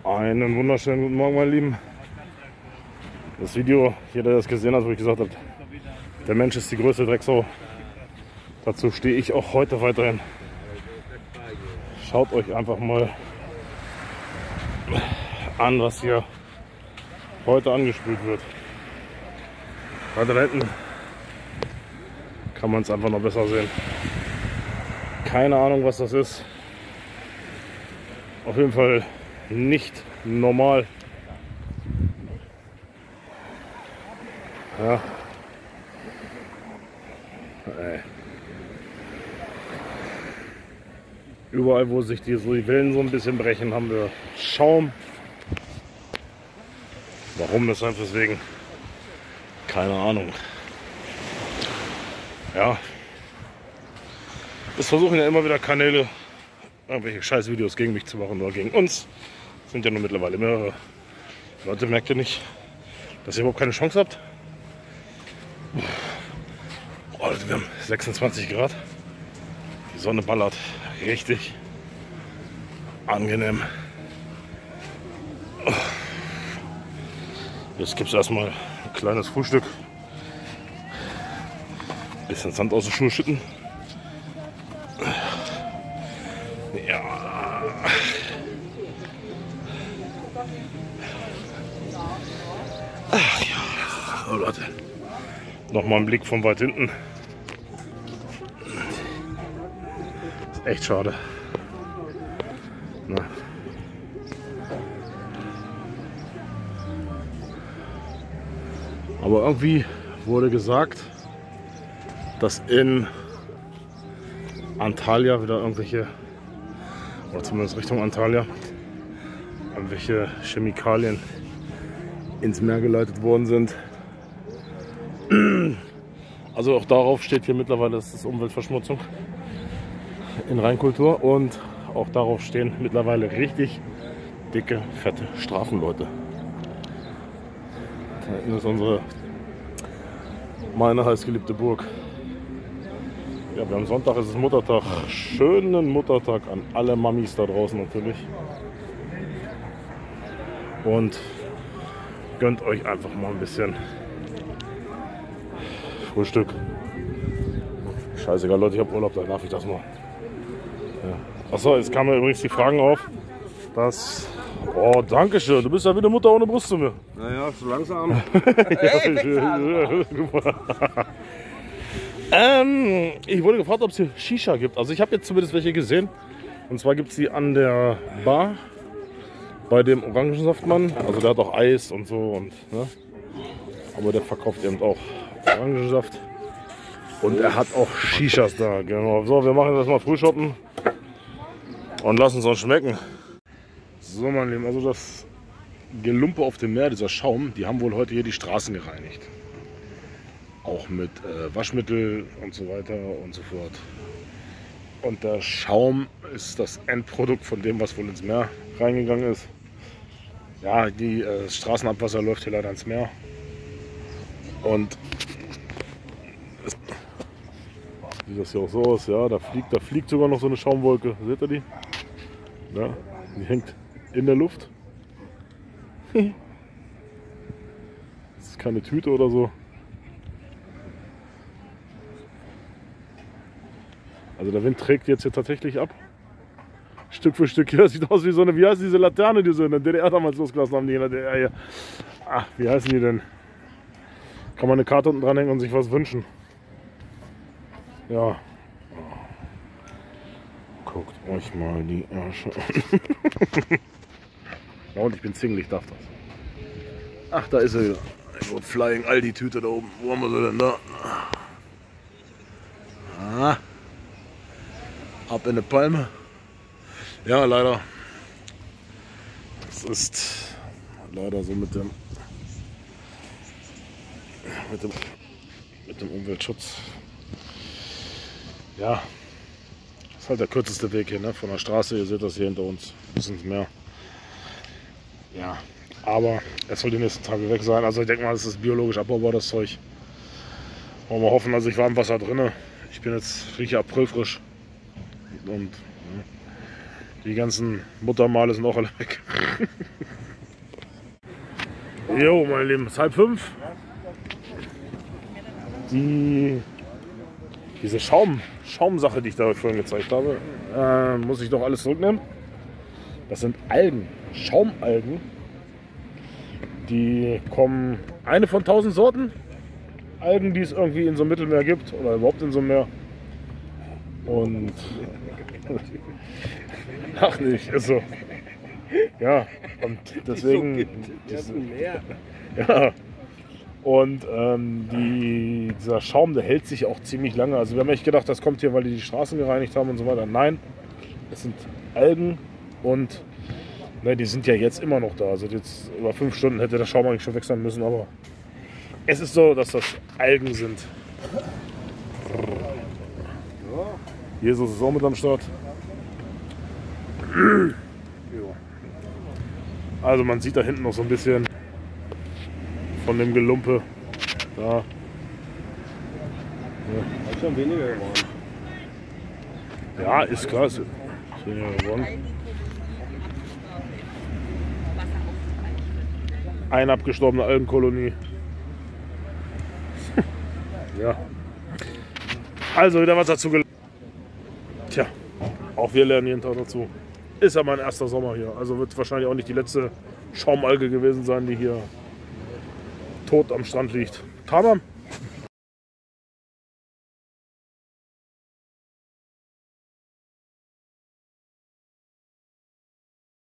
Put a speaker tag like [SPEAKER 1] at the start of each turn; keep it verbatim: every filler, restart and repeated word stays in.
[SPEAKER 1] Einen wunderschönen guten Morgen, meine Lieben. Das Video, jeder, der es gesehen hat, wo ich gesagt habe, der Mensch ist die größte Drecksau. Dazu stehe ich auch heute weiterhin. Schaut euch einfach mal an, was hier heute angespült wird. Weiter da hinten kann man es einfach noch besser sehen. Keine Ahnung, was das ist. Auf jeden Fall nicht normal. Ja. Ey. Überall, wo sich die, so die Wellen so ein bisschen brechen, haben wir Schaum. Warum, weshalb, weswegen? Keine Ahnung. Ja. Es versuchen ja immer wieder Kanäle, irgendwelche Scheißvideos gegen mich zu machen oder gegen uns. Das sind ja nur mittlerweile mehrere. Leute, merkt ihr nicht, dass ihr überhaupt keine Chance habt? Oh, wir haben sechsundzwanzig Grad. Die Sonne ballert richtig angenehm. Jetzt gibt es erstmal ein kleines Frühstück. Ein bisschen Sand aus den Schuhen schütten. Ja. Ach ja. Oh Leute. Nochmal ein Blick von weit hinten. Ist echt schade. Na. Aber irgendwie wurde gesagt, dass in Antalya wieder irgendwelche, oder zumindest Richtung Antalya, irgendwelche Chemikalien ins Meer geleitet worden sind. Also auch darauf steht hier mittlerweile, das ist Umweltverschmutzung in Reinkultur, und auch darauf stehen mittlerweile richtig dicke, fette Strafen, Leute. Da hinten ist unsere, meine heißgeliebte Burg. Ja, wir haben Sonntag, es ist Muttertag. Schönen Muttertag an alle Mamis da draußen natürlich. Und gönnt euch einfach mal ein bisschen Frühstück. Scheißegal, Leute, ich habe Urlaub, da darf ich das mal. Ja. Achso, jetzt kamen übrigens die Fragen auf, dass... Oh, danke schön, du bist ja wie eine Mutter ohne Brust zu mir.
[SPEAKER 2] Naja, so langsam.
[SPEAKER 1] ähm, ich wurde gefragt, ob es hier Shisha gibt. Also ich habe jetzt zumindest welche gesehen. Und zwar gibt es die an der Bar bei dem Orangensaftmann. Also der hat auch Eis und so. Und, ne? Aber der verkauft eben auch Orangensaft. Und er hat auch Shishas da. Genau. So, wir machen jetzt mal Frühshoppen und lassen es uns schmecken. So, meine Lieben, also das Gelumpe auf dem Meer, dieser Schaum, die haben wohl heute hier die Straßen gereinigt. Auch mit äh, Waschmittel und so weiter und so fort. Und der Schaum ist das Endprodukt von dem, was wohl ins Meer reingegangen ist. Ja, die äh, Straßenabwasser läuft hier leider ins Meer. Und es sieht das hier auch so aus, ja, da fliegt, da fliegt sogar noch so eine Schaumwolke. Seht ihr die? Ja, die hängt in der Luft. Das ist keine Tüte oder so. Also der Wind trägt jetzt hier tatsächlich ab. Stück für Stück. Hier sieht aus wie so eine, wie heißt diese Laterne, die so in der D D R damals losgelassen haben, die in der D D R hier. Ach, wie heißen die denn? Kann man eine Karte unten dranhängen und sich was wünschen. Ja. Guckt euch mal die Ärsche an. Ja, und ich bin Single, ich darf das. Ach, da ist er wieder. Flying Aldi-Tüte da oben. Wo haben wir sie denn da? Ah. Ab in eine Palme. Ja, leider. Das ist leider so mit dem, mit dem, mit dem Umweltschutz. Ja, das ist halt der kürzeste Weg hier, ne? Von der Straße. Ihr seht das hier hinter uns bis ins Meer. Ja, aber es soll die nächsten Tage weg sein. Also ich denke mal, es ist biologisch abbaubar, das Zeug. Wollen wir hoffen, also ich war im Wasser drin. Ich bin jetzt rieche Aprilfrisch. Und ja, Die ganzen Muttermale sind auch alle weg. Jo, meine Lieben, es ist halb fünf. Die, diese Schaum, Schaumsache, die ich da vorhin gezeigt habe, äh, muss ich doch alles zurücknehmen. Das sind Algen, Schaumalgen. Die kommen, eine von tausend Sorten Algen, die es irgendwie in so einem Mittelmeer gibt oder überhaupt in so einem Meer. Und ach nicht, ist so. Ja, und deswegen. Diese, ja. Und ähm, die, dieser Schaum, der hält sich auch ziemlich lange. Also wir haben echt gedacht, das kommt hier, weil die die Straßen gereinigt haben und so weiter. Nein, das sind Algen und ne, die sind ja jetzt immer noch da. Also jetzt über fünf Stunden hätte der Schaum eigentlich schon weg sein müssen, aber es ist so, dass das Algen sind. Jesus ist auch mit am Start. Also man sieht da hinten noch so ein bisschen von dem Gelumpe. Da. Ja.
[SPEAKER 2] Hat schon weniger geworden.
[SPEAKER 1] Ja, ist klar, ist weniger geworden. Eine abgestorbene Algenkolonie. Ja. Also wieder was dazu gelernt. Tja, auch wir lernen jeden Tag dazu. Ist ja mein erster Sommer hier. Also wird wahrscheinlich auch nicht die letzte Schaumalge gewesen sein, die hier tot am Strand liegt. Tamam.